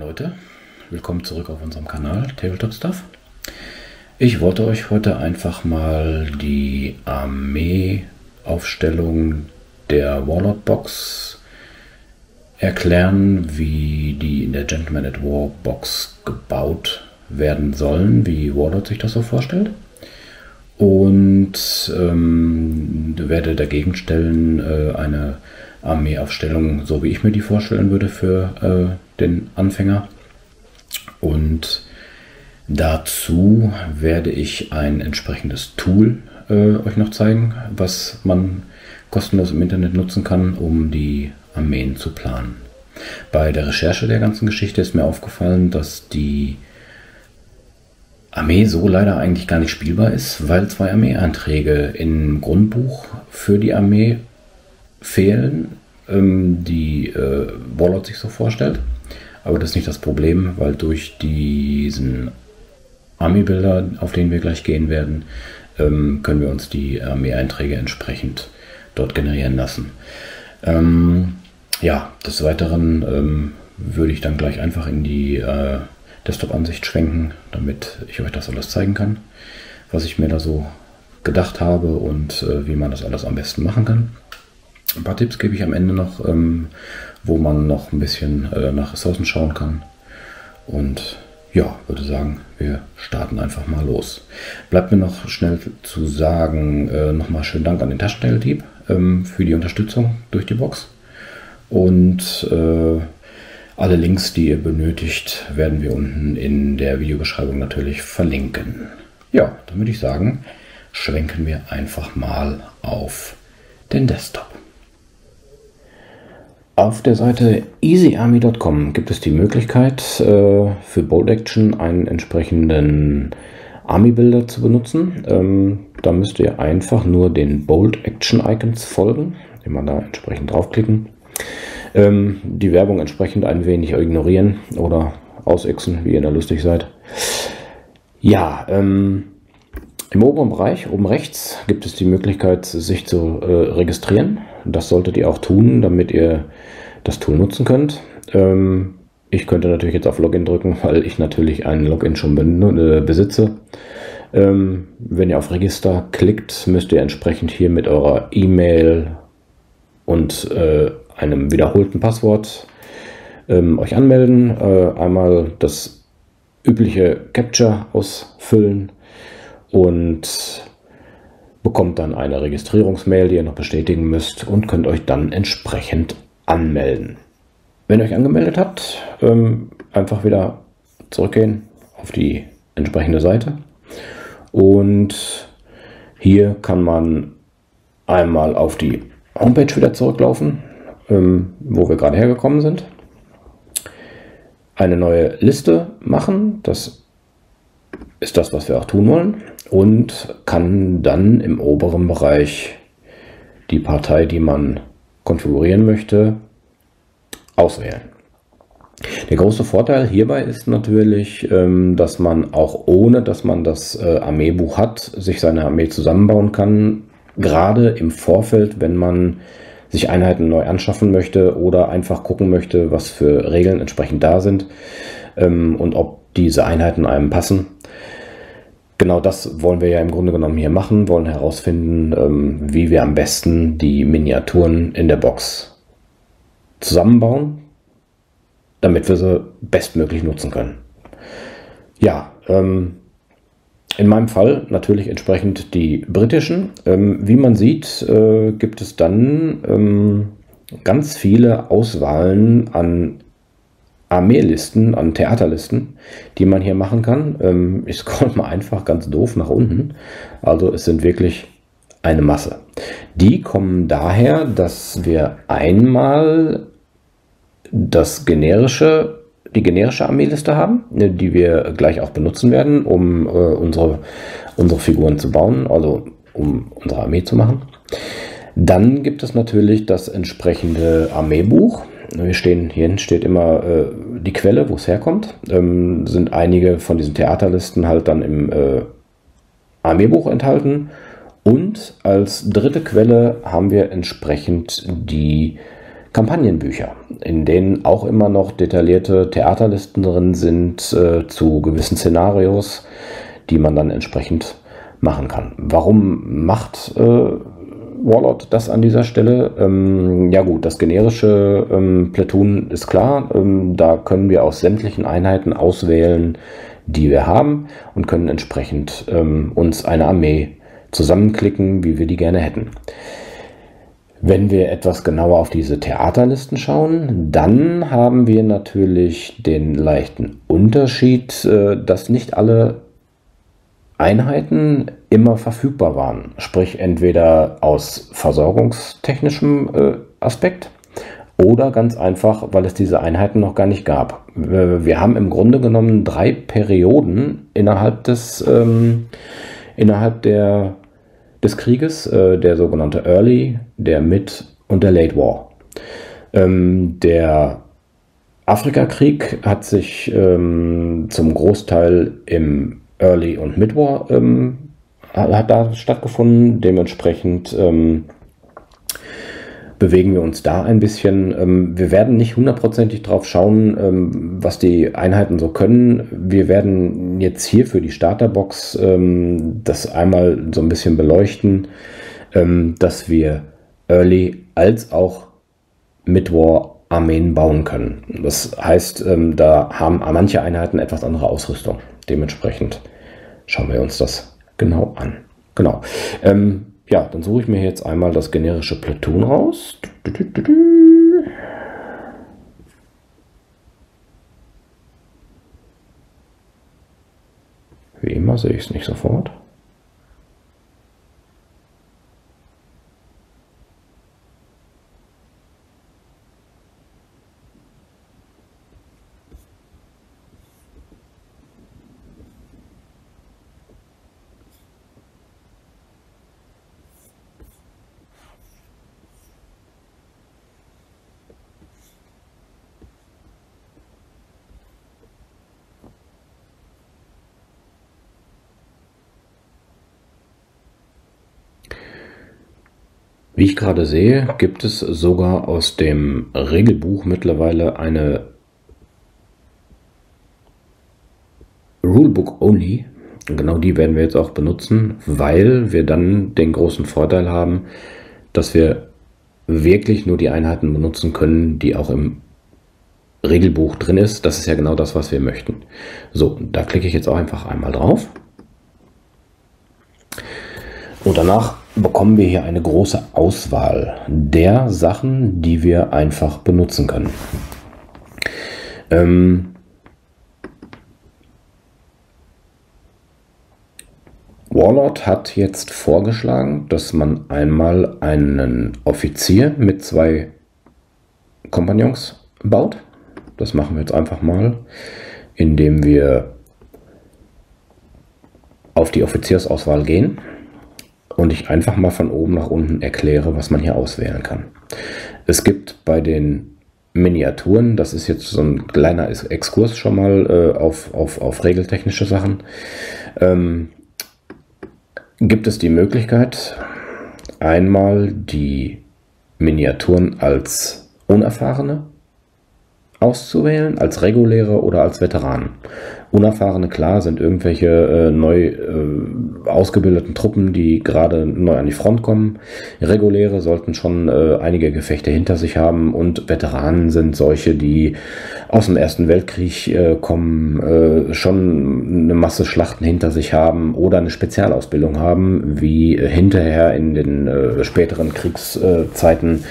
Leute, willkommen zurück auf unserem Kanal Tabletop Stuff. Ich wollte euch heute einfach mal die Armeeaufstellung der Warlord Box erklären, wie die in der Gentleman at War Box gebaut werden sollen, wie Warlord sich das so vorstellt. Und werde dagegen stellen eine Armeeaufstellung, so wie ich mir die vorstellen würde für den Anfänger. Und dazu werde ich ein entsprechendes Tool euch noch zeigen, was man kostenlos im Internet nutzen kann, um die Armeen zu planen. Bei der Recherche der ganzen Geschichte ist mir aufgefallen, dass die Armee so leider eigentlich gar nicht spielbar ist, weil 2 Armeeeinträge im Grundbuch für die Armee fehlen, die Warlord sich so vorstellt. Aber das ist nicht das Problem, weil durch diesen Armeebilder, auf den wir gleich gehen werden, können wir uns die Armeeeinträge entsprechend dort generieren lassen. Ja, des Weiteren würde ich dann gleich einfach in die Desktop-Ansicht schwenken, damit ich euch das alles zeigen kann, was ich mir da so gedacht habe und wie man das alles am besten machen kann. Ein paar Tipps gebe ich am Ende noch, wo man noch ein bisschen nach Ressourcen schauen kann. Und ja, würde sagen, wir starten einfach mal los. Bleibt mir noch schnell zu sagen, nochmal schönen Dank an den Taschenteildieb für die Unterstützung durch die Box. Und alle Links, die ihr benötigt, werden wir unten in der Videobeschreibung natürlich verlinken. Ja, dann würde ich sagen, schwenken wir einfach mal auf den Desktop. Auf der Seite easyarmy.com gibt es die Möglichkeit, für Bolt Action einen entsprechenden Army-Builder zu benutzen. Da müsst ihr einfach nur den Bolt Action Icons folgen, indem man da entsprechend draufklicken. Die Werbung entsprechend ein wenig ignorieren oder ausexen, wie ihr da lustig seid. Ja, im oberen Bereich, oben rechts, gibt es die Möglichkeit, sich zu registrieren. Das solltet ihr auch tun, damit ihr das Tool nutzen könnt. Ich könnte natürlich jetzt auf Login drücken, weil ich natürlich einen Login schon besitze. Wenn ihr auf Register klickt, müsst ihr entsprechend hier mit eurer E-Mail und einem wiederholten Passwort euch anmelden. Einmal das übliche Captcha ausfüllen und bekommt dann eine Registrierungsmail, die ihr noch bestätigen müsst, und könnt euch dann entsprechend anmelden. Wenn ihr euch angemeldet habt, einfach wieder zurückgehen auf die entsprechende Seite. Und hier kann man einmal auf die Homepage wieder zurücklaufen, wo wir gerade hergekommen sind. Eine neue Liste machen, das ist das, was wir auch tun wollen, und kann dann im oberen Bereich die Partei, die man konfigurieren möchte, auswählen. Der große Vorteil hierbei ist natürlich, dass man auch ohne, dass man das Armeebuch hat, sich seine Armee zusammenbauen kann, gerade im Vorfeld, wenn man sich Einheiten neu anschaffen möchte oder einfach gucken möchte, was für Regeln entsprechend da sind und ob diese Einheiten einem passen. Genau das wollen wir ja im Grunde genommen hier machen, wollen herausfinden, wie wir am besten die Miniaturen in der Box zusammenbauen, damit wir sie bestmöglich nutzen können. Ja, in meinem Fall natürlich entsprechend die britischen. Wie man sieht, gibt es dann ganz viele Auswahlen an Armeelisten, an Theaterlisten, die man hier machen kann. Ich scroll mal einfach ganz doof nach unten. Also es sind wirklich eine Masse. Die kommen daher, dass wir einmal die generische Armeeliste haben, die wir gleich auch benutzen werden, um unsere Figuren zu bauen, also um unsere Armee zu machen. Dann gibt es natürlich das entsprechende Armeebuch. Hier hinten steht immer die Quelle, wo es herkommt. Sind einige von diesen Theaterlisten halt dann im Armeebuch enthalten. Und als dritte Quelle haben wir entsprechend die Kampagnenbücher, in denen auch immer noch detaillierte Theaterlisten drin sind zu gewissen Szenarios, die man dann entsprechend machen kann. Warum macht Warlord das an dieser Stelle? Ja gut, das generische Platoon ist klar. Da können wir aus sämtlichen Einheiten auswählen, die wir haben, und können entsprechend uns eine Armee zusammenklicken, wie wir die gerne hätten. Wenn wir etwas genauer auf diese Theaterlisten schauen, dann haben wir natürlich den leichten Unterschied, dass nicht alle Einheiten immer verfügbar waren. Sprich, entweder aus versorgungstechnischem Aspekt oder ganz einfach, weil es diese Einheiten noch gar nicht gab. Wir haben im Grunde genommen 3 Perioden innerhalb des Krieges, der sogenannte Early, der Mid und der Late War. Der Afrikakrieg hat sich zum Großteil im Early und Mid War hat da stattgefunden. Dementsprechend bewegen wir uns da ein bisschen. Wir werden nicht hundertprozentig drauf schauen, was die Einheiten so können. Wir werden jetzt hier für die Starterbox das einmal so ein bisschen beleuchten, dass wir Early als auch Mid-War Armeen bauen können. Das heißt, da haben manche Einheiten etwas andere Ausrüstung. Dementsprechend schauen wir uns das genau an. Genau. Ja, dann suche ich mir jetzt einmal das generische Platoon raus. Wie immer sehe ich es nicht sofort. Wie ich gerade sehe, gibt es sogar aus dem Regelbuch mittlerweile eine Rulebook Only. Genau die werden wir jetzt auch benutzen, weil wir dann den großen Vorteil haben, dass wir wirklich nur die Einheiten benutzen können, die auch im Regelbuch drin ist. Das ist ja genau das, was wir möchten. So, da klicke ich jetzt auch einfach einmal drauf. Und danach bekommen wir hier eine große Auswahl der Sachen, die wir einfach benutzen können. Warlord hat jetzt vorgeschlagen, dass man einmal einen Offizier mit 2 Kompagnons baut. Das machen wir jetzt einfach mal, indem wir auf die Offiziersauswahl gehen und ich einfach mal von oben nach unten erkläre, was man hier auswählen kann. Es gibt bei den Miniaturen, das ist jetzt so ein kleiner Exkurs schon mal auf regeltechnische Sachen, gibt es die Möglichkeit, einmal die Miniaturen als Unerfahrene auszuwählen, als Reguläre oder als Veteranen. Unerfahrene, klar, sind irgendwelche neu ausgebildeten Truppen, die gerade neu an die Front kommen. Reguläre sollten schon einige Gefechte hinter sich haben, und Veteranen sind solche, die aus dem Ersten Weltkrieg kommen, schon eine Masse Schlachten hinter sich haben oder eine Spezialausbildung haben, wie hinterher in den späteren Kriegszeiten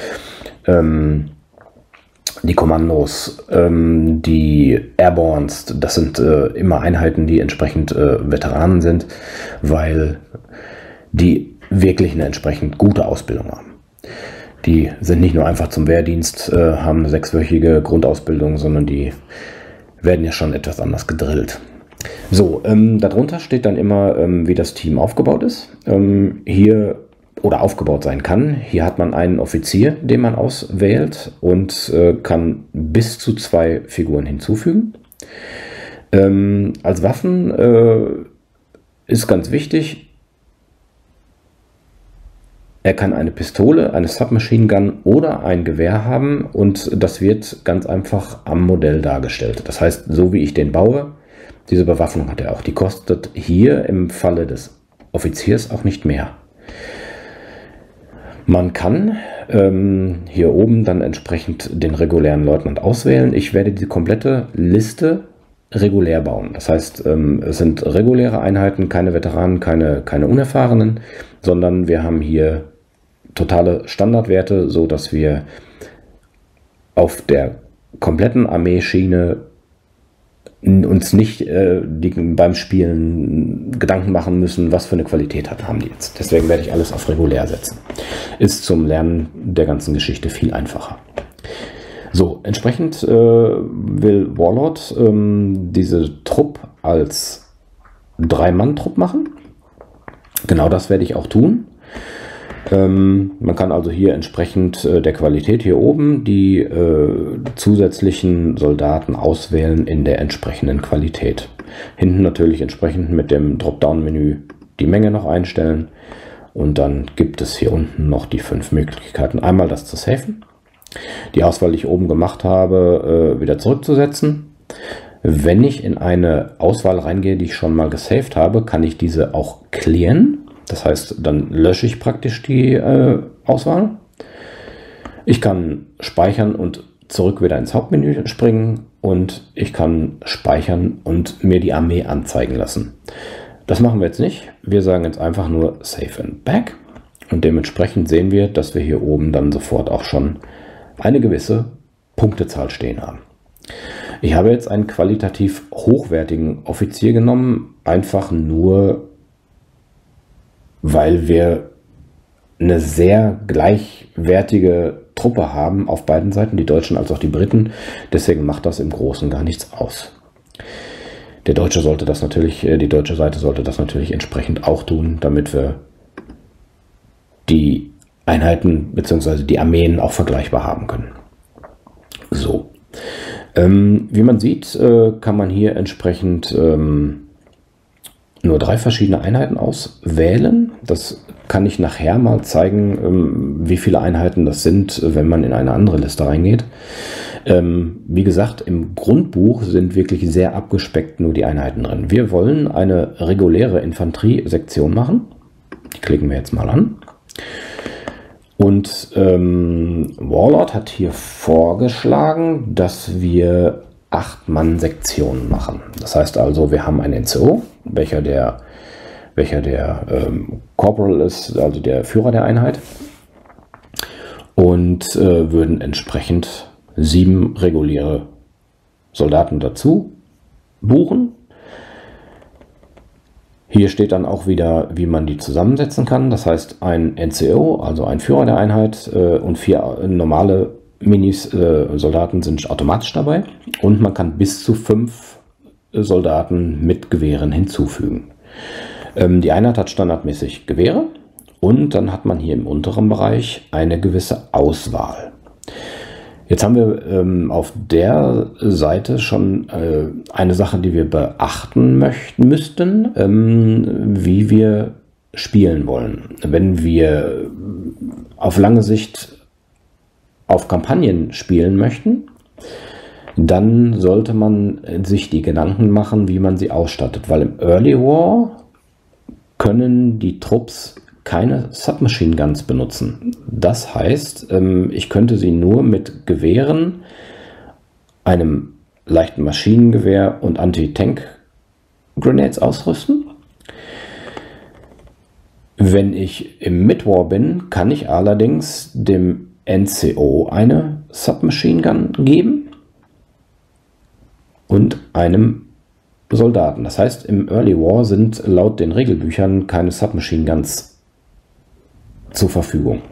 die Kommandos, die Airborns. Das sind immer Einheiten, die entsprechend Veteranen sind, weil die wirklich eine entsprechend gute Ausbildung haben. Die sind nicht nur einfach zum Wehrdienst, haben eine 6-wöchige Grundausbildung, sondern die werden ja schon etwas anders gedrillt. So, darunter steht dann immer, wie das Team aufgebaut ist. Hier oder aufgebaut sein kann. Hier hat man einen Offizier, den man auswählt, und kann bis zu 2 Figuren hinzufügen. Als Waffen ist ganz wichtig, Er kann eine Pistole, eine Submachine Gun oder ein Gewehr haben und das wird ganz einfach am Modell dargestellt. Das heißt, so wie ich den baue, diese Bewaffnung hat er auch. Die kostet hier im Falle des Offiziers auch nicht mehr. Man kann hier oben dann entsprechend den regulären Leutnant auswählen. Ich werde die komplette Liste regulär bauen. Das heißt, es sind reguläre Einheiten, keine Veteranen, keine Unerfahrenen, sondern wir haben hier totale Standardwerte, so dass wir auf der kompletten Armeeschiene uns nicht beim Spielen Gedanken machen müssen, was für eine Qualität haben die jetzt. Deswegen werde ich alles auf regulär setzen. Ist zum Lernen der ganzen Geschichte viel einfacher. So, entsprechend will Warlord diese Trupp als 3-Mann-Trupp machen. Genau das werde ich auch tun. Man kann also hier entsprechend der Qualität hier oben die zusätzlichen Soldaten auswählen in der entsprechenden Qualität. Hinten natürlich entsprechend mit dem Dropdown-Menü die Menge noch einstellen. Und dann gibt es hier unten noch die 5 Möglichkeiten. Einmal das zu safen, die Auswahl, die ich oben gemacht habe, wieder zurückzusetzen. Wenn ich in eine Auswahl reingehe, die ich schon mal gesaved habe, kann ich diese auch clearen. Das heißt, dann lösche ich praktisch die Auswahl. Ich kann speichern und zurück wieder ins Hauptmenü springen und ich kann speichern und mir die Armee anzeigen lassen. Das machen wir jetzt nicht. Wir sagen jetzt einfach nur Save and Back und dementsprechend sehen wir, dass wir hier oben dann sofort auch schon eine gewisse Punktezahl stehen haben. Ich habe jetzt einen qualitativ hochwertigen Offizier genommen, einfach nur weil wir eine sehr gleichwertige Truppe haben auf beiden Seiten, die Deutschen als auch die Briten. Deswegen macht das im Großen gar nichts aus. Die deutsche Seite sollte das natürlich entsprechend auch tun, damit wir die Einheiten bzw. die Armeen auch vergleichbar haben können. So, wie man sieht, kann man hier entsprechend nur 3 verschiedene Einheiten auswählen. Das kann ich nachher mal zeigen, wie viele Einheiten das sind, wenn man in eine andere Liste reingeht. Wie gesagt, im Grundbuch sind wirklich sehr abgespeckt nur die Einheiten drin. Wir wollen eine reguläre Infanteriesektion machen. Die klicken wir jetzt mal an. Und Warlord hat hier vorgeschlagen, dass wir 8-Mann-Sektionen machen. Das heißt also, wir haben einen NCO, welcher der Corporal ist, also der Führer der Einheit, und würden entsprechend 7 reguläre Soldaten dazu buchen. Hier steht dann auch wieder, wie man die zusammensetzen kann. Das heißt, ein NCO, also ein Führer der Einheit, und 4 normale Soldaten sind automatisch dabei und man kann bis zu 5 Soldaten mit Gewehren hinzufügen. Die Einheit hat standardmäßig Gewehre und dann hat man hier im unteren Bereich eine gewisse Auswahl. Jetzt haben wir auf der Seite schon eine Sache, die wir beachten müssten, wie wir spielen wollen. Wenn wir auf lange Sicht auf Kampagnen spielen möchten, dann sollte man sich die Gedanken machen, wie man sie ausstattet, weil im Early War können die Trupps keine Submachine Guns benutzen. Das heißt, ich könnte sie nur mit Gewehren, einem leichten Maschinengewehr und Anti-Tank-Grenades ausrüsten. Wenn ich im Mid-War bin, kann ich allerdings dem NCO eine Submachine Gun geben und einem Soldaten. Das heißt, im Early War sind laut den Regelbüchern keine Submachine Guns zur Verfügung.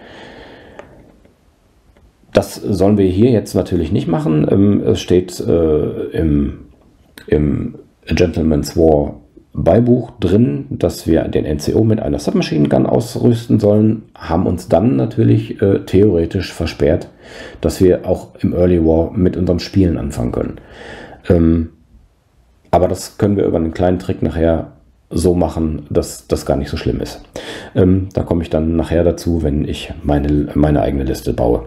Das sollen wir hier jetzt natürlich nicht machen. Es steht im Gentleman's War Beibuch drin, dass wir den NCO mit einer Submachine Gun ausrüsten sollen, haben uns dann natürlich theoretisch versperrt, dass wir auch im Early War mit unserem Spielen anfangen können. Aber das können wir über einen kleinen Trick nachher so machen, dass das gar nicht so schlimm ist. Da komme ich dann nachher dazu, wenn ich meine eigene Liste baue.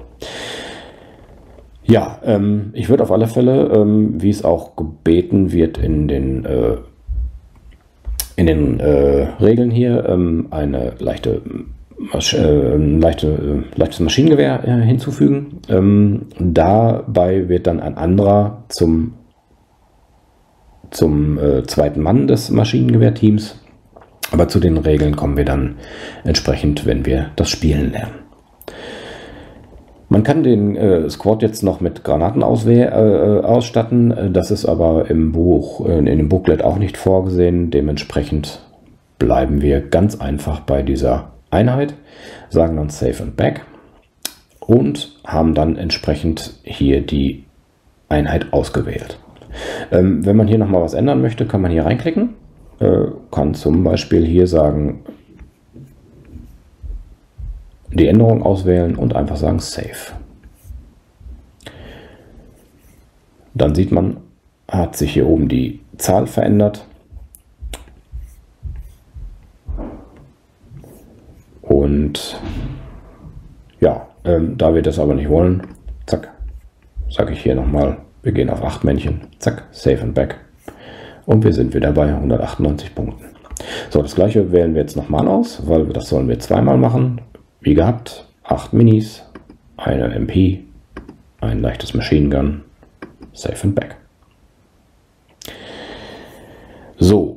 Ja, ich würde auf alle Fälle, wie es auch gebeten wird in den Regeln hier, eine leichtes Maschinengewehr hinzufügen. Dabei wird dann ein anderer zum zweiten Mann des Maschinengewehrteams. Aber zu den Regeln kommen wir dann entsprechend, wenn wir das Spielen lernen. Man kann den Squad jetzt noch mit Granaten ausstatten. Das ist aber im Buch, in dem Booklet auch nicht vorgesehen. Dementsprechend bleiben wir ganz einfach bei dieser Einheit, sagen dann Save and Back und haben dann entsprechend hier die Einheit ausgewählt. Wenn man hier nochmal was ändern möchte, kann man hier reinklicken. Kann zum Beispiel hier sagen, die Änderung auswählen und einfach sagen Save. Dann sieht man, hat sich hier oben die Zahl verändert. Und ja, da wir das aber nicht wollen, zack, sage ich hier nochmal, wir gehen auf 8 Männchen, zack, Save and Back. Und wir sind wieder bei 198 Punkten. So, das gleiche wählen wir jetzt nochmal aus, weil das sollen wir zweimal machen. Wie gehabt, 8 Minis, eine MP, ein leichtes Machine Gun, Save and Back. So,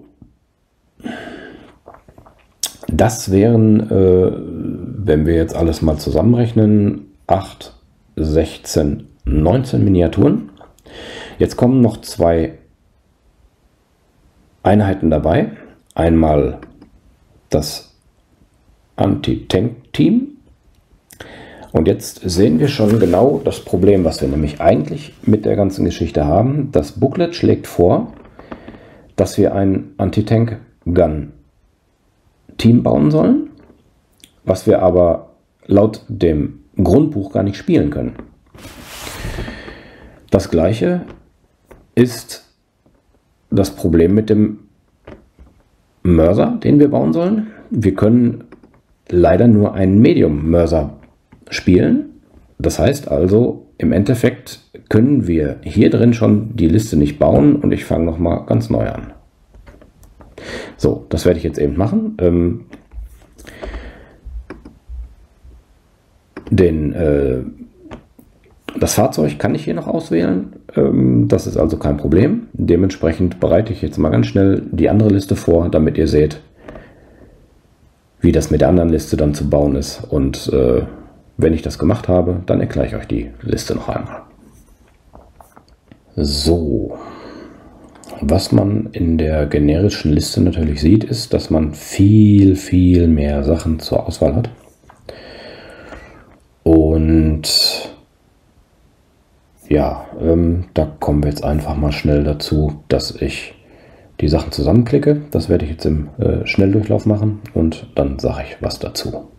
das wären, wenn wir jetzt alles mal zusammenrechnen, 8, 16, 19 Miniaturen. Jetzt kommen noch 2 Einheiten dabei. Einmal das Anti-Tank-Team. Und jetzt sehen wir schon genau das Problem, was wir nämlich eigentlich mit der ganzen Geschichte haben. Das Booklet schlägt vor, dass wir ein Anti-Tank-Gun-Team bauen sollen, was wir aber laut dem Grundbuch gar nicht spielen können. Das gleiche ist das Problem mit dem Mörser, den wir bauen sollen. Wir können leider nur einen Medium-Mörser spielen. Das heißt also, im Endeffekt können wir hier drin schon die Liste nicht bauen und ich fange nochmal ganz neu an. So, das werde ich jetzt eben machen. Das Fahrzeug kann ich hier noch auswählen. Das ist also kein Problem. Dementsprechend bereite ich jetzt mal ganz schnell die andere Liste vor, damit ihr seht, wie das mit der anderen Liste dann zu bauen ist. Und wenn ich das gemacht habe, dann erkläre ich euch die Liste noch einmal. So, was man in der generischen Liste natürlich sieht, ist, dass man viel mehr Sachen zur Auswahl hat. Und ja, da kommen wir jetzt einfach mal schnell dazu, dass ich die Sachen zusammenklicke. Das werde ich jetzt im Schnelldurchlauf machen und dann sage ich was dazu.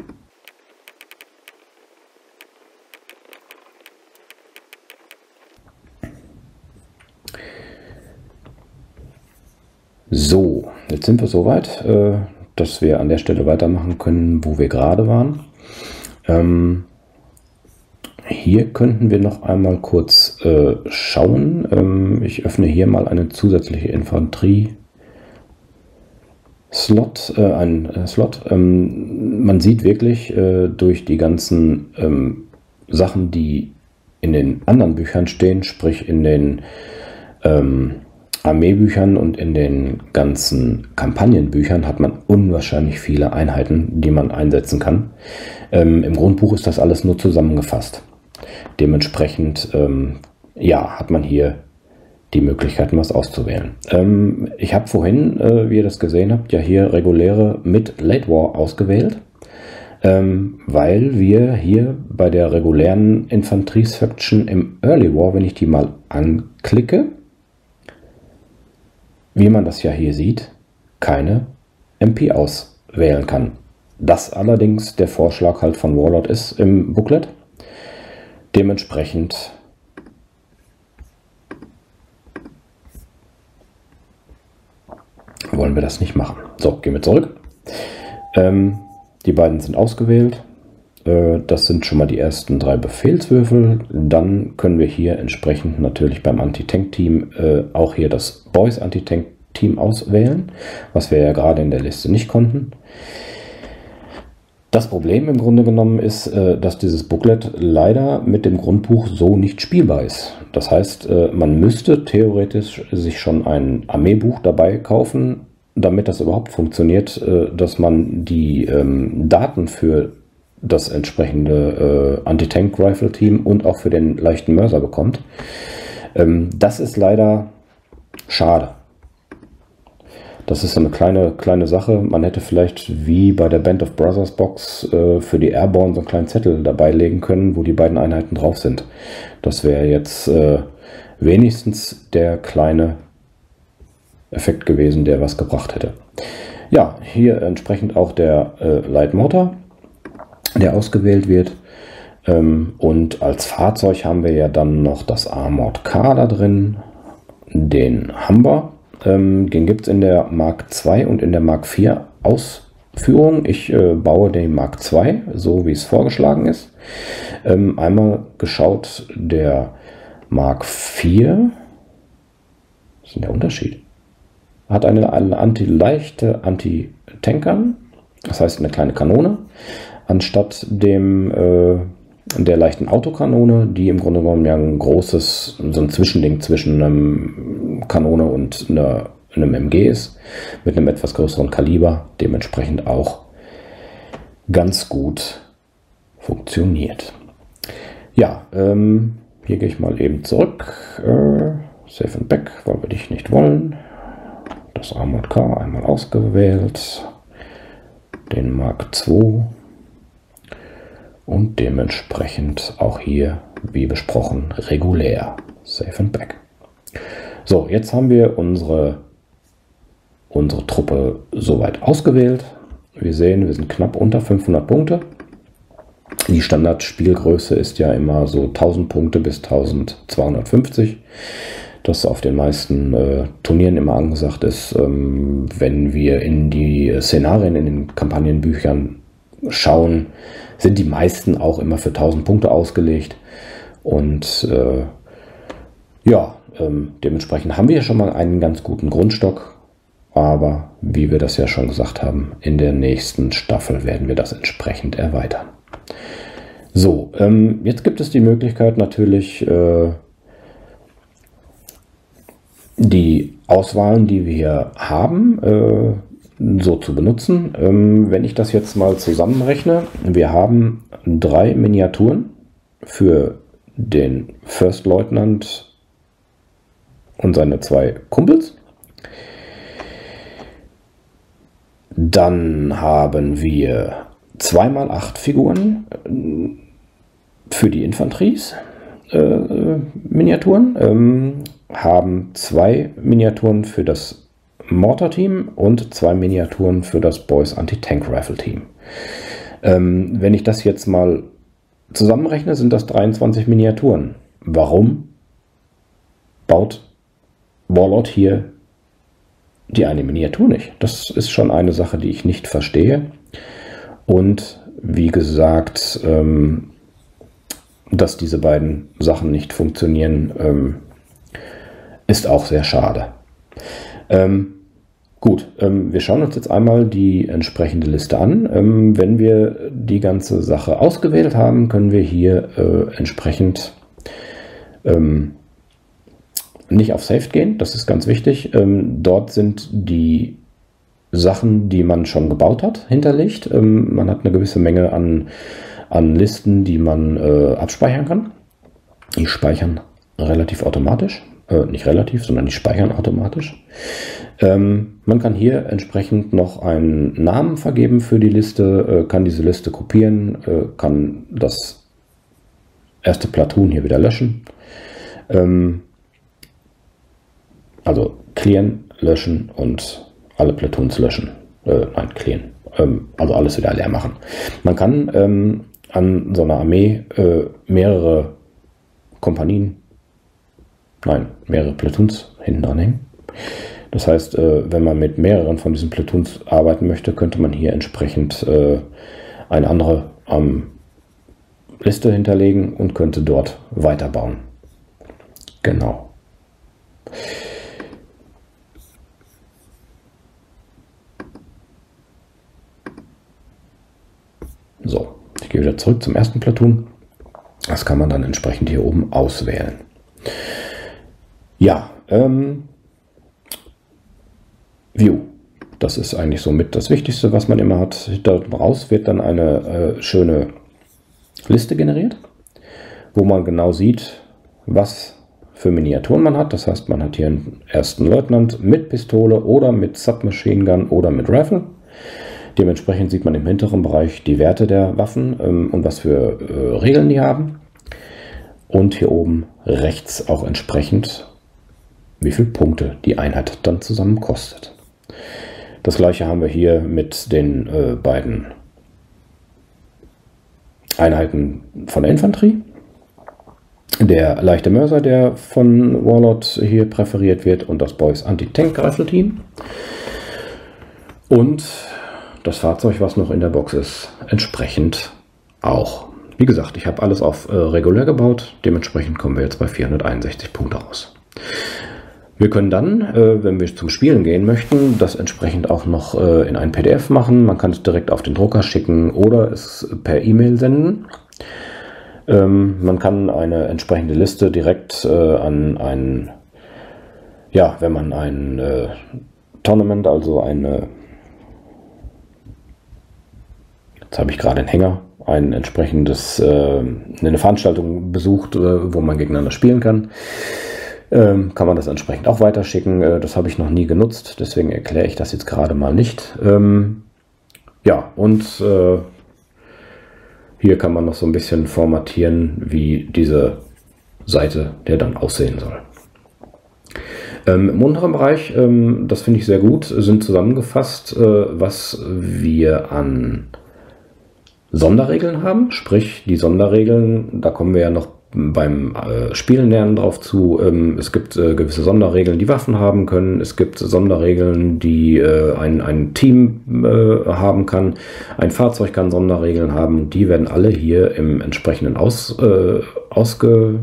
So, jetzt sind wir soweit, dass wir an der Stelle weitermachen können, wo wir gerade waren. Hier könnten wir noch einmal kurz schauen. Ich öffne hier mal eine zusätzliche Infanterie-Slot, man sieht wirklich durch die ganzen Sachen, die in den anderen Büchern stehen, sprich in den Armeebüchern und in den ganzen Kampagnenbüchern hat man unwahrscheinlich viele Einheiten, die man einsetzen kann. Im Grundbuch ist das alles nur zusammengefasst. Dementsprechend ja, hat man hier die Möglichkeit, was auszuwählen. Ich habe vorhin, wie ihr das gesehen habt, ja hier reguläre mit Late War ausgewählt, weil wir hier bei der regulären Infanterie-Section im Early War, wenn ich die mal anklicke, wie man das ja hier sieht, keine MP auswählen kann. Das allerdings der Vorschlag halt von Warlord ist im Booklet. Dementsprechend wollen wir das nicht machen. So, gehen wir zurück. Die beiden sind ausgewählt. Das sind schon mal die ersten 3 Befehlswürfel. Dann können wir hier entsprechend natürlich beim Anti-Tank-Team auch hier das Boys Anti-Tank-Team auswählen, was wir ja gerade in der Liste nicht konnten. Das Problem im Grunde genommen ist, dass dieses Booklet leider mit dem Grundbuch so nicht spielbar ist. Das heißt, man müsste theoretisch sich schon ein Armeebuch dabei kaufen, damit das überhaupt funktioniert, dass man die Daten für das entsprechende Anti-Tank-Rifle-Team und auch für den leichten Mörser bekommt. Das ist leider schade. Das ist so eine kleine Sache. Man hätte vielleicht wie bei der Band of Brothers Box für die Airborne so einen kleinen Zettel dabei legen können, wo die beiden Einheiten drauf sind. Das wäre jetzt wenigstens der kleine Effekt gewesen, der was gebracht hätte. Ja, hier entsprechend auch der Light Mortar, der ausgewählt wird. Und als Fahrzeug haben wir ja dann noch das Armored Car da drin, den Humber. Den gibt es in der Mark II und in der Mark IV Ausführung. Ich baue den Mark II, so wie es vorgeschlagen ist. Einmal geschaut, der Mark IV, was ist denn der Unterschied? Hat eine leichte Anti-Tankern, das heißt eine kleine Kanone, anstatt der leichten Autokanone, die im Grunde genommen ja ein großes, so ein Zwischending zwischen einem Kanone und einem MG ist, mit einem etwas größeren Kaliber, dementsprechend auch ganz gut funktioniert. Ja, hier gehe ich mal eben zurück. Save and Back, weil wir dich nicht wollen. Das Armored Car einmal ausgewählt. Den Mark II. Und dementsprechend auch hier, wie besprochen, regulär. Save and Back. So, jetzt haben wir unsere Truppe soweit ausgewählt. Wir sehen, wir sind knapp unter 500 Punkte. Die Standardspielgröße ist ja immer so 1000 Punkte bis 1250. Das auf den meisten Turnieren immer angesagt ist. Wenn wir in die Szenarien in den Kampagnenbüchern schauen, sind die meisten auch immer für 1000 Punkte ausgelegt. Und dementsprechend haben wir schon mal einen ganz guten Grundstock. Aber wie wir das ja schon gesagt haben, in der nächsten Staffel werden wir das entsprechend erweitern. So, jetzt gibt es die Möglichkeit natürlich, die Auswahlen, die wir hier haben, so zu benutzen. Wenn ich das jetzt mal zusammenrechne, wir haben 3 Miniaturen für den First Lieutenant und seine 2 Kumpels. Dann haben wir 2x8 Figuren für die Infanteries Miniaturen, haben 2 Miniaturen für das Mortar-Team und 2 Miniaturen für das Boys Anti-Tank-Rifle-Team. Wenn ich das jetzt mal zusammenrechne, sind das 23 Miniaturen. Warum baut Warlord hier die eine Miniatur nicht? Das ist schon eine Sache, die ich nicht verstehe. Und wie gesagt, dass diese beiden Sachen nicht funktionieren, ist auch sehr schade. Gut, wir schauen uns jetzt einmal die entsprechende Liste an. Wenn wir die ganze Sache ausgewählt haben, können wir hier entsprechend nicht auf Saved gehen, das ist ganz wichtig. Dort sind die Sachen, die man schon gebaut hat, hinterlegt. Man hat eine gewisse Menge an Listen, die man abspeichern kann. Die speichern relativ automatisch. Nicht relativ, sondern die speichern automatisch. Man kann hier entsprechend noch einen Namen vergeben für die Liste, kann diese Liste kopieren, kann das erste Platoon hier wieder löschen. Also clearen, löschen und alle Platoons löschen. Nein, clearen. Also alles wieder leer machen. Man kann an so einer Armee mehrere Kompanien, nein, mehrere Platoons hinten anhängen. Das heißt, wenn man mit mehreren von diesen Platoons arbeiten möchte, könnte man hier entsprechend eine andere Liste hinterlegen und könnte dort weiterbauen. Genau. So, ich gehe wieder zurück zum ersten Platoon. Das kann man dann entsprechend hier oben auswählen. Ja, View. Das ist eigentlich somit das Wichtigste, was man immer hat. Daraus wird dann eine schöne Liste generiert, wo man genau sieht, was für Miniaturen man hat. Das heißt, man hat hier einen ersten Leutnant mit Pistole oder mit Submachine Gun oder mit Rifle. Dementsprechend sieht man im hinteren Bereich die Werte der Waffen und was für Regeln die haben. Und hier oben rechts auch entsprechend, wie viele Punkte die Einheit dann zusammen kostet. Das gleiche haben wir hier mit den beiden Einheiten von der Infanterie. Der leichte Mörser, der von Warlord hier präferiert wird, und das Boys Anti-Tank-Rifle-Team. Und das Fahrzeug, was noch in der Box ist, entsprechend auch. Wie gesagt, ich habe alles auf regulär gebaut. Dementsprechend kommen wir jetzt bei 461 Punkte raus. Wir können dann, wenn wir zum Spielen gehen möchten, das entsprechend auch noch in ein PDF machen. Man kann es direkt auf den Drucker schicken oder es per E-Mail senden. Man kann eine entsprechende Liste direkt an ein, ja, wenn man ein Tournament, also eine, jetzt habe ich gerade einen Hänger, ein entsprechendes, eine Veranstaltung besucht, wo man gegeneinander spielen kann. Kann man das entsprechend auch weiterschicken. Das habe ich noch nie genutzt, deswegen erkläre ich das jetzt gerade mal nicht. Ja, und hier kann man noch so ein bisschen formatieren, wie diese Seite der dann aussehen soll. Im unteren Bereich, das finde ich sehr gut, sind zusammengefasst, was wir an Sonderregeln haben. Sprich, die Sonderregeln, da kommen wir ja noch beim Spielen lernen drauf zu. Es gibt gewisse Sonderregeln, die Waffen haben können. Es gibt Sonderregeln, die ein Team haben kann. Ein Fahrzeug kann Sonderregeln haben. Die werden alle hier im entsprechenden ausgewertet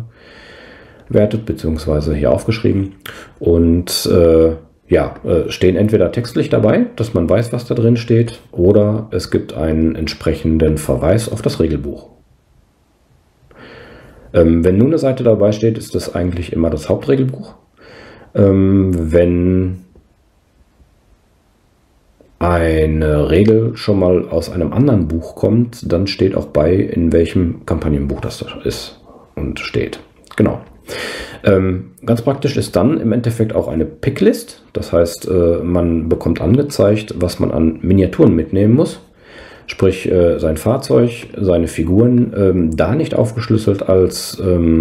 bzw. hier aufgeschrieben. Und ja, stehen entweder textlich dabei, dass man weiß, was da drin steht, oder es gibt einen entsprechenden Verweis auf das Regelbuch. Wenn nur eine Seite dabei steht, ist das eigentlich immer das Hauptregelbuch. Wenn eine Regel schon mal aus einem anderen Buch kommt, dann steht auch bei, in welchem Kampagnenbuch das ist und steht. Genau. Ganz praktisch ist dann im Endeffekt auch eine Picklist. Das heißt, man bekommt angezeigt, was man an Miniaturen mitnehmen muss. Sprich, sein Fahrzeug, seine Figuren, da nicht aufgeschlüsselt als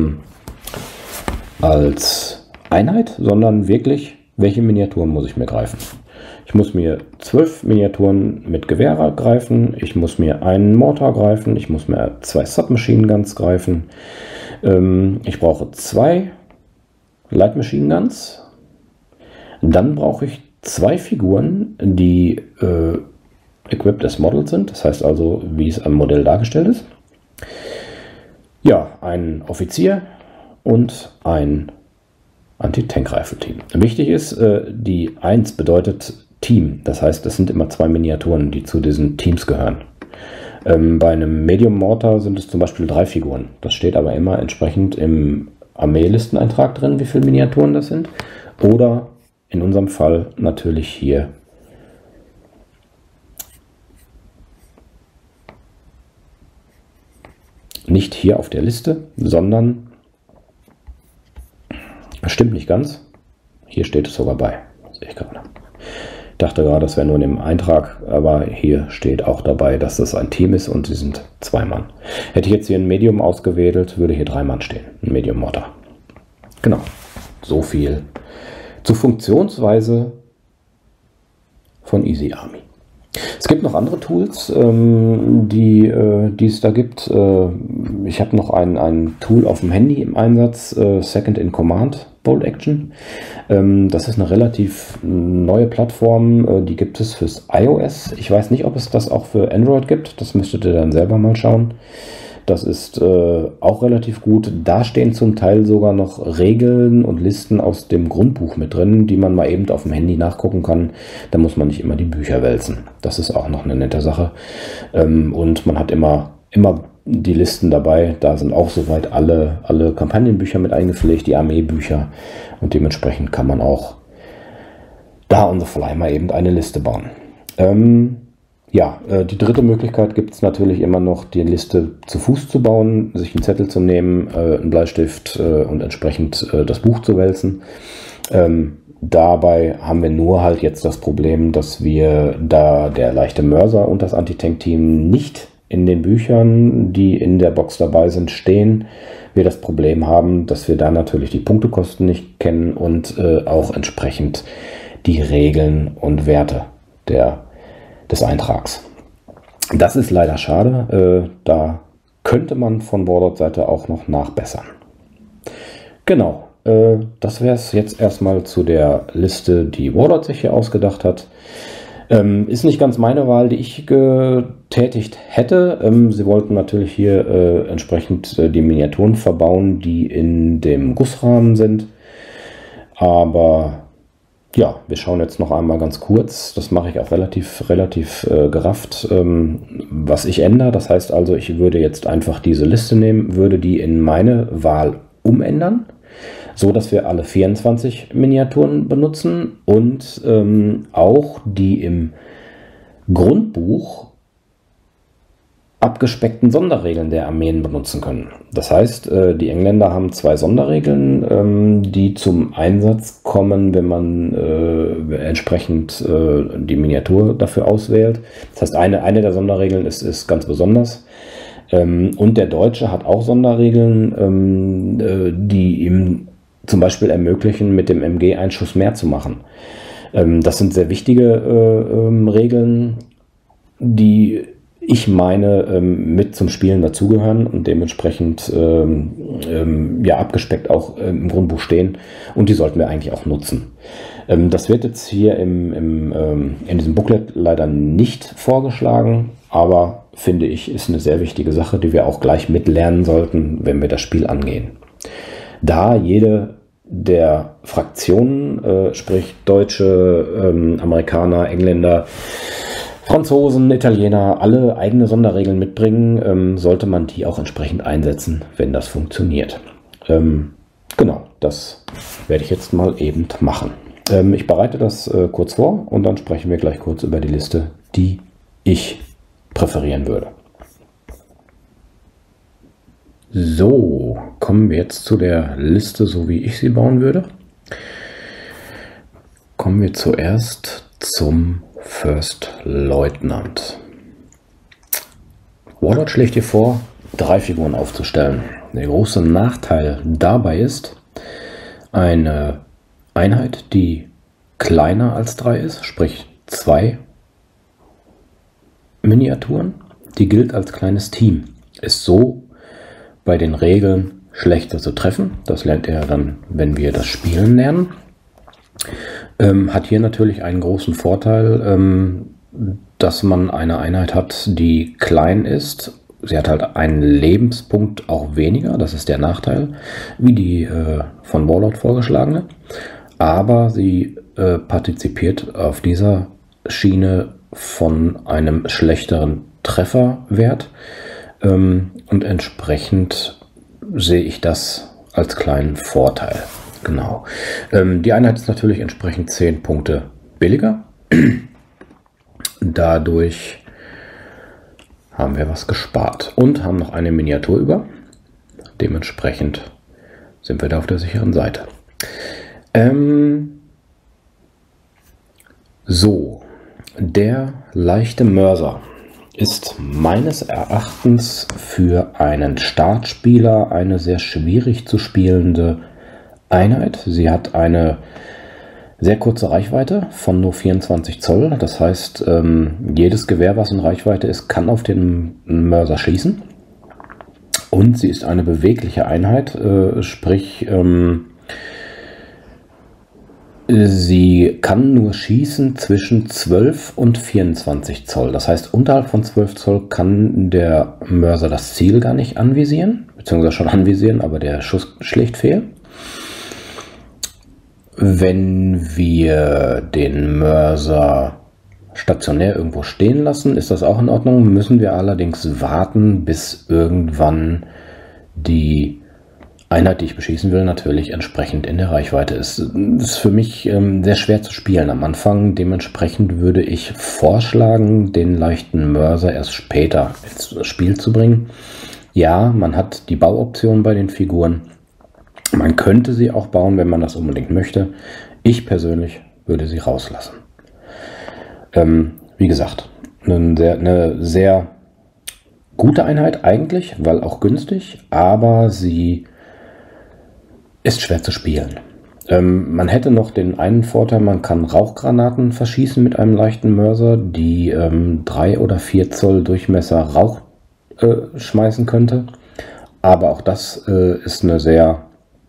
Einheit, sondern wirklich, welche Miniaturen muss ich mir greifen. Ich muss mir 12 Miniaturen mit Gewehr greifen, ich muss mir einen Mortar greifen, ich muss mir 2 Submachine Guns greifen, ich brauche 2 Light Machine Guns, dann brauche ich 2 Figuren, die equipped as Model sind, das heißt also, wie es am Modell dargestellt ist. Ja, ein Offizier und ein Anti-Tank-Rifle-Team. Wichtig ist, die 1 bedeutet Team, das heißt, es sind immer 2 Miniaturen, die zu diesen Teams gehören. Bei einem Medium Mortar sind es zum Beispiel 3 Figuren. Das steht aber immer entsprechend im Armeelisteneintrag drin, wie viele Miniaturen das sind. Oder in unserem Fall natürlich hier nicht hier auf der Liste, sondern, das stimmt nicht ganz, hier steht es sogar bei, sehe ich gerade. Ich dachte gerade, das wäre nur in dem Eintrag, aber hier steht auch dabei, dass das ein Team ist und sie sind 2 Mann. Hätte ich jetzt hier ein Medium ausgewählt, würde hier 3 Mann stehen, ein Medium Mortar. Genau, so viel zur Funktionsweise von Easy Army. Es gibt noch andere Tools, die es da gibt. Ich habe noch ein Tool auf dem Handy im Einsatz, Second in Command Bolt Action. Das ist eine relativ neue Plattform, die gibt es fürs iOS. Ich weiß nicht, ob es das auch für Android gibt, das müsstet ihr dann selber mal schauen. Das ist auch relativ gut. Da stehen zum Teil sogar noch Regeln und Listen aus dem Grundbuch mit drin, die man mal eben auf dem Handy nachgucken kann. Da muss man nicht immer die Bücher wälzen. Das ist auch noch eine nette Sache. Und man hat immer die Listen dabei. Da sind auch soweit alle Kampagnenbücher mit eingepflegt, die Armeebücher. Und dementsprechend kann man auch da on the fly mal eben eine Liste bauen. Ja, die dritte Möglichkeit gibt es natürlich immer noch, die Liste zu Fuß zu bauen, sich einen Zettel zu nehmen, einen Bleistift und entsprechend das Buch zu wälzen. Dabei haben wir nur halt jetzt das Problem, dass wir, da der leichte Mörser und das Anti-Tank-Team nicht in den Büchern, die in der Box dabei sind, stehen, wir das Problem haben, dass wir da natürlich die Punktekosten nicht kennen und auch entsprechend die Regeln und Werte des Eintrags. Das ist leider schade. Da könnte man von Warlord-Seite auch noch nachbessern. Genau, das wäre es jetzt erstmal zu der Liste, die Warlord sich hier ausgedacht hat. Ist nicht ganz meine Wahl, die ich getätigt hätte. Sie wollten natürlich hier entsprechend die Miniaturen verbauen, die in dem Gussrahmen sind. Aber ja, wir schauen jetzt noch einmal ganz kurz, das mache ich auch relativ gerafft, was ich ändere. Das heißt also, ich würde jetzt einfach diese Liste nehmen, würde die in meine Wahl umändern, so dass wir alle 24 Miniaturen benutzen und auch die im Grundbuch abgespeckten Sonderregeln der Armeen benutzen können. Das heißt, die Engländer haben 2 Sonderregeln, die zum Einsatz kommen, wenn man entsprechend die Miniatur dafür auswählt. Das heißt, eine der Sonderregeln ist ganz besonders. Und der Deutsche hat auch Sonderregeln, die ihm zum Beispiel ermöglichen, mit dem MG einen Schuss mehr zu machen. Das sind sehr wichtige Regeln, die ich meine, mit zum Spielen dazugehören und dementsprechend ja, abgespeckt auch im Grundbuch stehen, und die sollten wir eigentlich auch nutzen. Das wird jetzt hier in diesem Booklet leider nicht vorgeschlagen, aber finde ich, ist eine sehr wichtige Sache, die wir auch gleich mitlernen sollten, wenn wir das Spiel angehen. Da jede der Fraktionen, sprich Deutsche, Amerikaner, Engländer, Franzosen, Italiener, alle eigene Sonderregeln mitbringen, sollte man die auch entsprechend einsetzen, wenn das funktioniert. Genau, das werde ich jetzt mal eben machen. Ich bereite das kurz vor und dann sprechen wir gleich kurz über die Liste, die ich präferieren würde. So, kommen wir jetzt zu der Liste, so wie ich sie bauen würde. Kommen wir zuerst zum First Lieutenant. Warlord schlägt dir vor, 3 Figuren aufzustellen. Der große Nachteil dabei ist, eine Einheit, die kleiner als 3 ist, sprich 2 Miniaturen, die gilt als kleines Team, ist so bei den Regeln schlechter zu treffen. Das lernt ihr dann, wenn wir das Spielen lernen. Hat hier natürlich einen großen Vorteil, dass man eine Einheit hat, die klein ist. Sie hat halt einen Lebenspunkt auch weniger, das ist der Nachteil, wie die von Warlord vorgeschlagene. Aber sie partizipiert auf dieser Schiene von einem schlechteren Trefferwert. Und entsprechend sehe ich das als kleinen Vorteil. Genau. Die Einheit ist natürlich entsprechend 10 Punkte billiger. Dadurch haben wir was gespart und haben noch eine Miniatur über. Dementsprechend sind wir da auf der sicheren Seite. So, der leichte Mörser ist meines Erachtens für einen Startspieler eine sehr schwierig zu spielende Einheit. Sie hat eine sehr kurze Reichweite von nur 24 Zoll. Das heißt, jedes Gewehr, was in Reichweite ist, kann auf den Mörser schießen. Und sie ist eine bewegliche Einheit, sprich, Sie kann nur schießen zwischen 12 und 24 Zoll. Das heißt, unterhalb von 12 Zoll kann der Mörser das Ziel gar nicht anvisieren, beziehungsweise schon anvisieren, aber der Schuss schlägt fehl. Wenn wir den Mörser stationär irgendwo stehen lassen, ist das auch in Ordnung. Müssen wir allerdings warten, bis irgendwann die Einheit, die ich beschießen will, natürlich entsprechend in der Reichweite ist. Das ist für mich sehr schwer zu spielen am Anfang. Dementsprechend würde ich vorschlagen, den leichten Mörser erst später ins Spiel zu bringen. Ja, man hat die Bauoption bei den Figuren. Man könnte sie auch bauen, wenn man das unbedingt möchte. Ich persönlich würde sie rauslassen. Wie gesagt, eine sehr gute Einheit eigentlich, weil auch günstig, aber sie ist schwer zu spielen. Man hätte noch den einen Vorteil, man kann Rauchgranaten verschießen mit einem leichten Mörser, die 3 oder 4 Zoll Durchmesser Rauch schmeißen könnte. Aber auch das ist eine sehr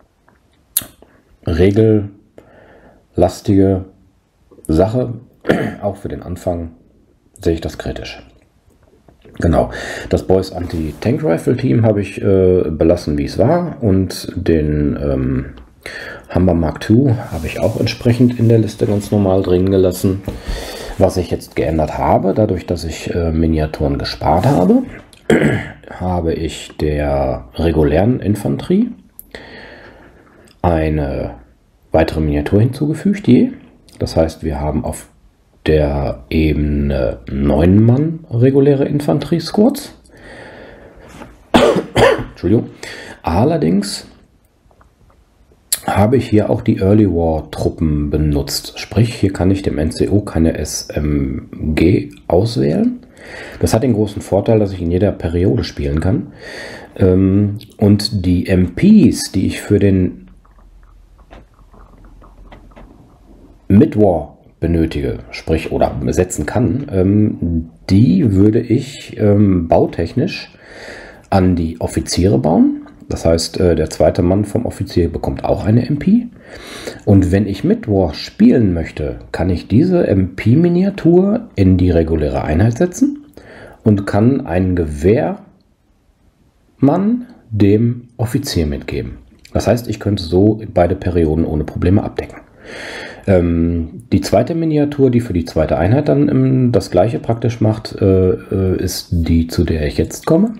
regellastige Sache. Auch für den Anfang sehe ich das kritisch. Genau, das Boys Anti-Tank Rifle Team habe ich belassen, wie es war, und den Humber Mark II habe ich auch entsprechend in der Liste ganz normal drin gelassen. Was ich jetzt geändert habe, dadurch, dass ich Miniaturen gespart habe, habe ich der regulären Infanterie eine weitere Miniatur hinzugefügt, das heißt, wir haben auf der Ebene 9 Mann reguläre Infanterie-Squads. Entschuldigung. Allerdings habe ich hier auch die Early War Truppen benutzt. Sprich, hier kann ich dem NCO keine SMG auswählen. Das hat den großen Vorteil, dass ich in jeder Periode spielen kann. Und die MPs, die ich für den Mid-War benötige, sprich oder besetzen kann, die würde ich bautechnisch an die Offiziere bauen. Das heißt, der zweite Mann vom Offizier bekommt auch eine MP. Und wenn ich Mid-War spielen möchte, kann ich diese MP-Miniatur in die reguläre Einheit setzen und kann einen Gewehrmann dem Offizier mitgeben. Das heißt, ich könnte so beide Perioden ohne Probleme abdecken. Die zweite Miniatur, die für die zweite Einheit dann das gleiche praktisch macht, ist die, zu der ich jetzt komme.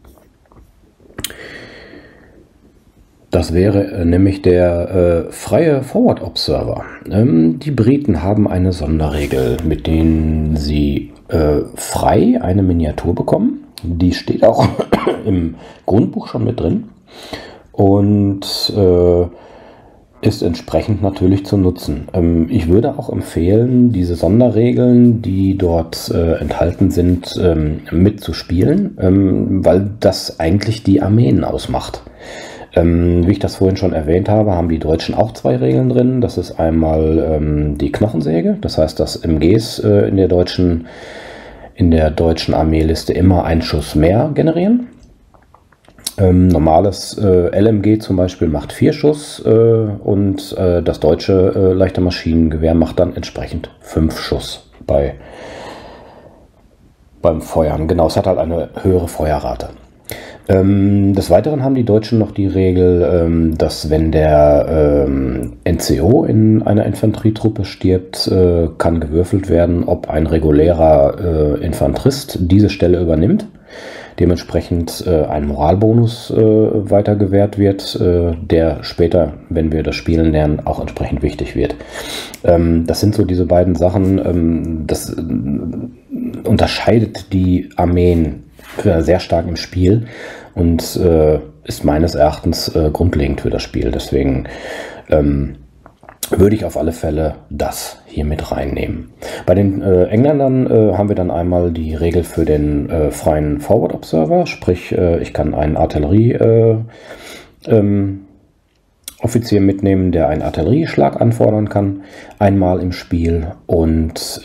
Das wäre nämlich der freie Forward Observer. Die Briten haben eine Sonderregel, mit denen sie frei eine Miniatur bekommen. Die steht auch im Grundbuch schon mit drin und ist entsprechend natürlich zu nutzen. Ich würde auch empfehlen, diese Sonderregeln, die dort enthalten sind, mitzuspielen, weil das eigentlich die Armeen ausmacht. Wie ich das vorhin schon erwähnt habe, haben die Deutschen auch 2 Regeln drin. Das ist einmal die Knochensäge, das heißt, dass MGs in der deutschen Armeeliste immer einen Schuss mehr generieren. Normales LMG zum Beispiel macht 4 Schuss und das deutsche leichte Maschinengewehr macht dann entsprechend 5 Schuss beim Feuern. Genau, es hat halt eine höhere Feuerrate. Des Weiteren haben die Deutschen noch die Regel, dass wenn der NCO in einer Infanterietruppe stirbt, kann gewürfelt werden, ob ein regulärer Infanterist diese Stelle übernimmt. Dementsprechend ein Moralbonus weiter gewährt wird, der später, wenn wir das Spielen lernen, auch entsprechend wichtig wird. Das sind so diese beiden Sachen, das unterscheidet die Armeen sehr stark im Spiel und ist meines Erachtens grundlegend für das Spiel. Deswegen würde ich auf alle Fälle das hier mit reinnehmen. Bei den Engländern haben wir dann einmal die Regel für den freien Forward Observer, sprich ich kann einen Artillerie Offizier mitnehmen, der einen Artillerieschlag anfordern kann, einmal im Spiel, und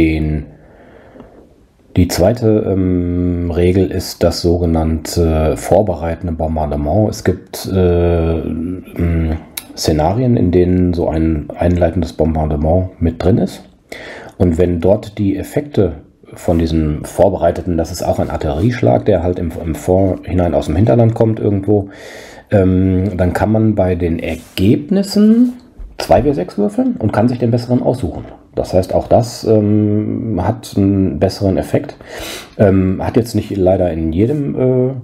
die zweite Regel ist das sogenannte vorbereitende Bombardement. Es gibt Szenarien, in denen so ein einleitendes Bombardement mit drin ist. Und wenn dort die Effekte von diesem vorbereiteten, das ist auch ein Artillerieschlag, der halt im Vorhinein aus dem Hinterland kommt irgendwo, dann kann man bei den Ergebnissen 2W6 würfeln und kann sich den besseren aussuchen. Das heißt, auch das hat einen besseren Effekt. Hat jetzt nicht leider in jedem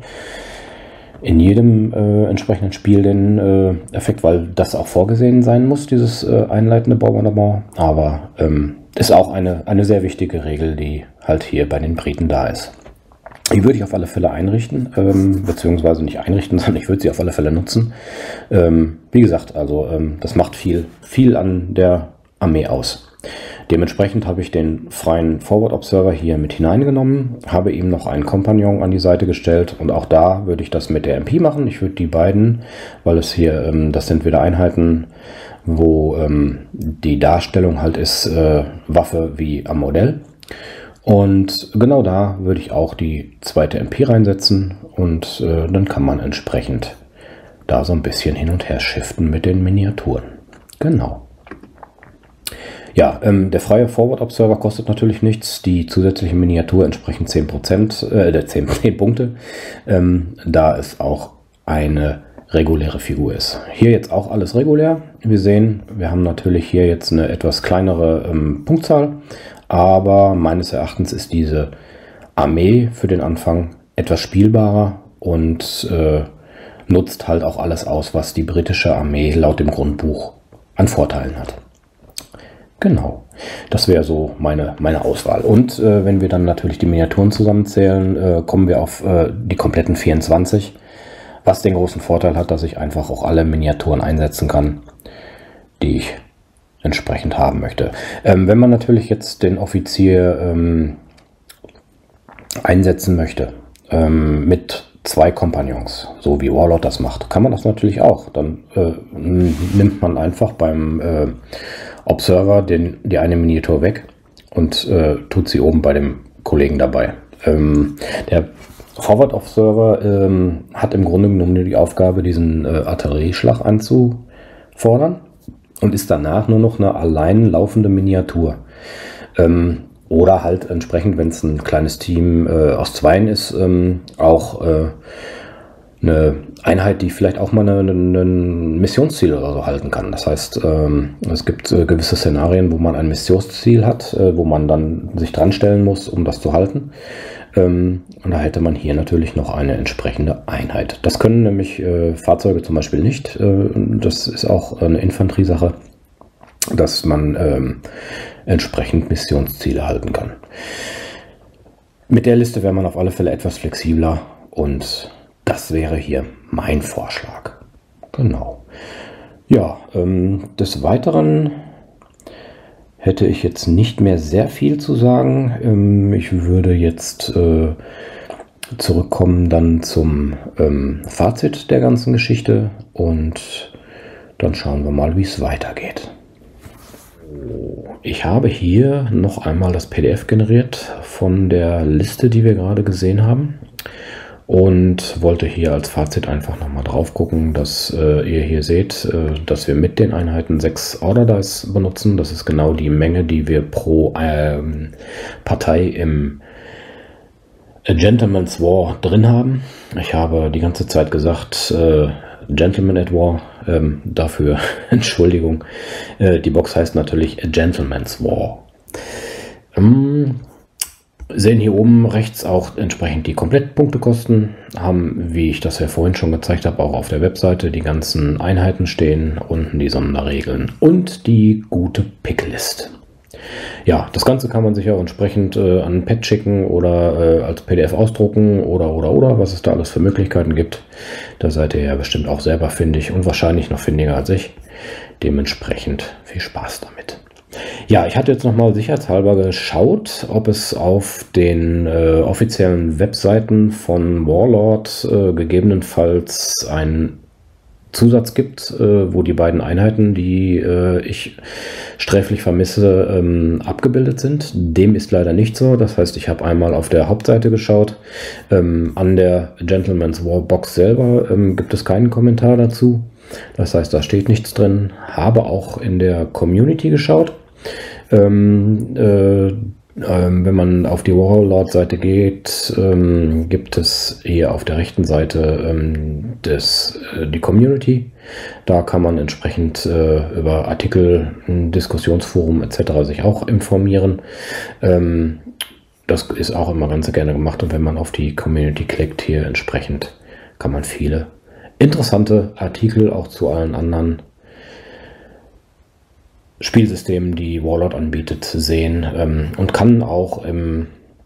entsprechenden Spiel den Effekt, weil das auch vorgesehen sein muss, dieses einleitende Bombardement. Aber ist auch eine sehr wichtige Regel, die halt hier bei den Briten da ist. Die würde ich auf alle Fälle einrichten, beziehungsweise nicht einrichten, sondern ich würde sie auf alle Fälle nutzen. Wie gesagt, also das macht viel an der Armee aus. Dementsprechend habe ich den freien Forward Observer hier mit hineingenommen, habe ihm noch einen Kompagnon an die Seite gestellt und auch da würde ich das mit der MP machen. Ich würde die beiden, weil es hier, das sind wieder Einheiten, wo die Darstellung halt ist, Waffe wie am Modell. Und genau da würde ich auch die zweite MP reinsetzen und dann kann man entsprechend da so ein bisschen hin und her shiften mit den Miniaturen. Genau. Ja, der freie Forward Observer kostet natürlich nichts. Die zusätzliche Miniatur entsprechend 10 Punkte, da es auch eine reguläre Figur ist. Hier jetzt auch alles regulär. Wir sehen, wir haben natürlich hier jetzt eine etwas kleinere Punktzahl, aber meines Erachtens ist diese Armee für den Anfang etwas spielbarer und nutzt halt auch alles aus, was die britische Armee laut dem Grundbuch an Vorteilen hat. Genau, das wäre so meine Auswahl. Und wenn wir dann natürlich die Miniaturen zusammenzählen, kommen wir auf die kompletten 24, was den großen Vorteil hat, dass ich einfach auch alle Miniaturen einsetzen kann, die ich entsprechend haben möchte. Wenn man natürlich jetzt den Offizier einsetzen möchte, mit 2 Kompagnons, so wie Warlord das macht, kann man das natürlich auch. Dann nimmt man einfach beim Observer die eine Miniatur weg und tut sie oben bei dem Kollegen dabei. Der Forward Observer hat im Grunde genommen nur die Aufgabe, diesen Artillerieschlag anzufordern und ist danach nur noch eine allein laufende Miniatur. Oder halt entsprechend, wenn es ein kleines Team aus 2 ist, auch eine Einheit, die vielleicht auch mal ein Missionsziel oder so halten kann. Das heißt, es gibt gewisse Szenarien, wo man ein Missionsziel hat, wo man dann sich dran stellen muss, um das zu halten. Und da hätte man hier natürlich noch eine entsprechende Einheit. Das können nämlich Fahrzeuge zum Beispiel nicht. Das ist auch eine Infanteriesache, dass man entsprechend Missionsziele halten kann. Mit der Liste wäre man auf alle Fälle etwas flexibler und das wäre hier mein Vorschlag. Genau. Ja, des Weiteren hätte ich jetzt nicht mehr sehr viel zu sagen. Ich würde jetzt zurückkommen dann zum Fazit der ganzen Geschichte und dann schauen wir mal, wie es weitergeht. Ich habe hier noch einmal das PDF generiert von der Liste, die wir gerade gesehen haben. Und wollte hier als Fazit einfach nochmal drauf gucken, dass ihr hier seht, dass wir mit den Einheiten 6 Order Dice benutzen. Das ist genau die Menge, die wir pro Partei im Gentleman's War drin haben. Ich habe die ganze Zeit gesagt, Gentleman at War, dafür Entschuldigung. Die Box heißt natürlich A Gentleman's War. Sehen hier oben rechts auch entsprechend die Komplettpunktekosten, haben, wie ich das ja vorhin schon gezeigt habe, auch auf der Webseite die ganzen Einheiten stehen, unten die Sonderregeln und die gute Picklist. Ja, das Ganze kann man sich auch entsprechend an ein Pad schicken oder als PDF ausdrucken oder, was es da alles für Möglichkeiten gibt. Da seid ihr ja bestimmt auch selber findig und wahrscheinlich noch findiger als ich. Dementsprechend viel Spaß damit. Ja, ich hatte jetzt nochmal sicherheitshalber geschaut, ob es auf den offiziellen Webseiten von Warlord gegebenenfalls einen Zusatz gibt, wo die beiden Einheiten, die ich sträflich vermisse, abgebildet sind. Dem ist leider nicht so. Das heißt, ich habe einmal auf der Hauptseite geschaut. An der Gentleman's War Box selber gibt es keinen Kommentar dazu. Das heißt, da steht nichts drin. Habe auch in der Community geschaut. Wenn man auf die Warlord-Seite geht, gibt es hier auf der rechten Seite die Community. Da kann man entsprechend über Artikel, Diskussionsforum etc. sich auch informieren. Das ist auch immer ganz gerne gemacht, und wenn man auf die Community klickt, hier entsprechend kann man viele interessante Artikel auch zu allen anderen Spielsystemen, die Warlord anbietet, sehen, und kann auch im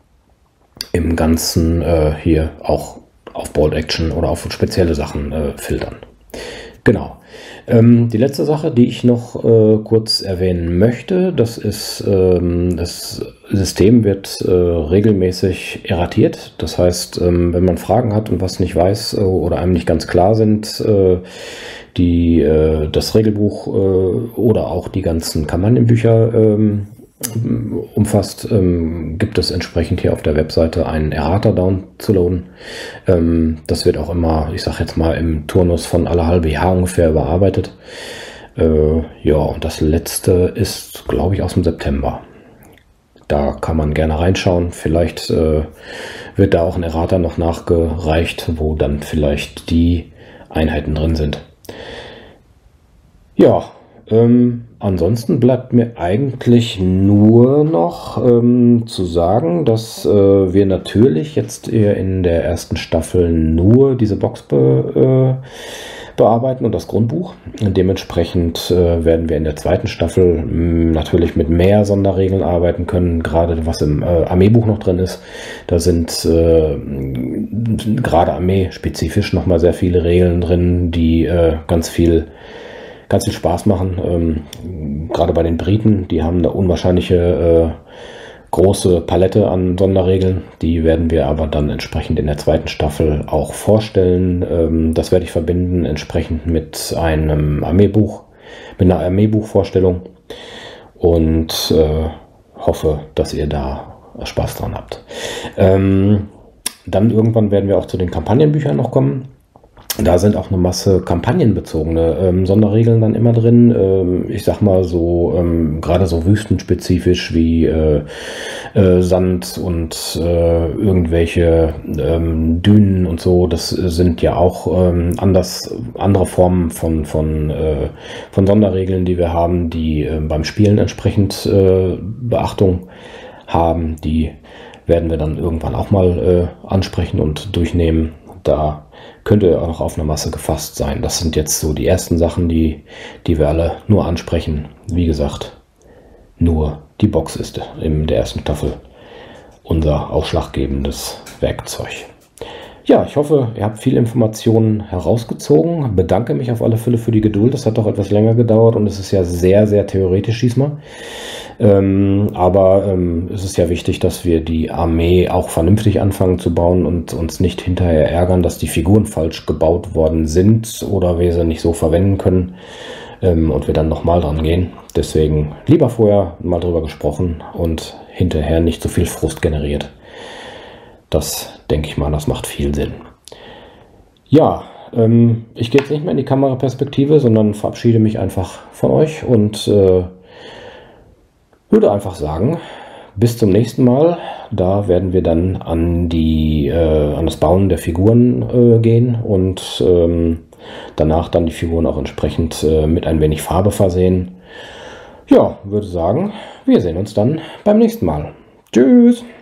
Ganzen hier auch auf Bolt Action oder auf spezielle Sachen filtern. Genau. Die letzte Sache, die ich noch kurz erwähnen möchte, das ist, das System wird regelmäßig erratiert. Das heißt, wenn man Fragen hat und was nicht weiß oder einem nicht ganz klar sind, das Regelbuch oder auch die ganzen Kampagnenbücher umfasst, gibt es entsprechend hier auf der Webseite einen Errater downzuladen. Das wird auch immer, ich sage jetzt mal, im Turnus von alle halbe Jahr ungefähr überarbeitet. Ja, und das letzte ist, glaube ich, aus dem September. Da kann man gerne reinschauen. Vielleicht wird da auch ein Errater noch nachgereicht, wo dann vielleicht die Einheiten drin sind. Ja, ansonsten bleibt mir eigentlich nur noch zu sagen, dass wir natürlich jetzt eher in der ersten Staffel nur diese Box bearbeiten und das Grundbuch. Dementsprechend werden wir in der zweiten Staffel natürlich mit mehr Sonderregeln arbeiten können, gerade was im Armeebuch noch drin ist. Da sind gerade armeespezifisch nochmal sehr viele Regeln drin, die ganz viel Spaß machen. Gerade bei den Briten, die haben eine unwahrscheinliche große Palette an Sonderregeln. Die werden wir aber dann entsprechend in der zweiten Staffel auch vorstellen. Das werde ich verbinden entsprechend mit einem Armeebuch, mit einer Armeebuchvorstellung, und hoffe, dass ihr da Spaß dran habt. Dann irgendwann werden wir auch zu den Kampagnenbüchern noch kommen. Da sind auch eine Masse kampagnenbezogene Sonderregeln dann immer drin. Ich sag mal so, gerade so wüstenspezifisch wie Sand und irgendwelche Dünen und so. Das sind ja auch andere Formen von Sonderregeln, die wir haben, die beim Spielen entsprechend Beachtung haben. Die werden wir dann irgendwann auch mal ansprechen und durchnehmen. Da könnte auch noch auf eine Masse gefasst sein. Das sind jetzt so die ersten Sachen, die wir alle nur ansprechen. Wie gesagt, nur die Box ist in der ersten Staffel unser ausschlaggebendes Werkzeug. Ja, ich hoffe, ihr habt viele Informationen herausgezogen. Bedanke mich auf alle Fälle für die Geduld. Das hat doch etwas länger gedauert und es ist ja sehr, sehr theoretisch diesmal. Aber es ist ja wichtig, dass wir die Armee auch vernünftig anfangen zu bauen und uns nicht hinterher ärgern, dass die Figuren falsch gebaut worden sind oder wir sie nicht so verwenden können und wir dann nochmal dran gehen. Deswegen lieber vorher mal drüber gesprochen und hinterher nicht so viel Frust generiert. Das denke ich mal, das macht viel Sinn. Ja, ich gehe jetzt nicht mehr in die Kameraperspektive, sondern verabschiede mich einfach von euch und würde einfach sagen, bis zum nächsten Mal. Da werden wir dann an das Bauen der Figuren gehen und danach dann die Figuren auch entsprechend mit ein wenig Farbe versehen. Ja, würde sagen, wir sehen uns dann beim nächsten Mal. Tschüss!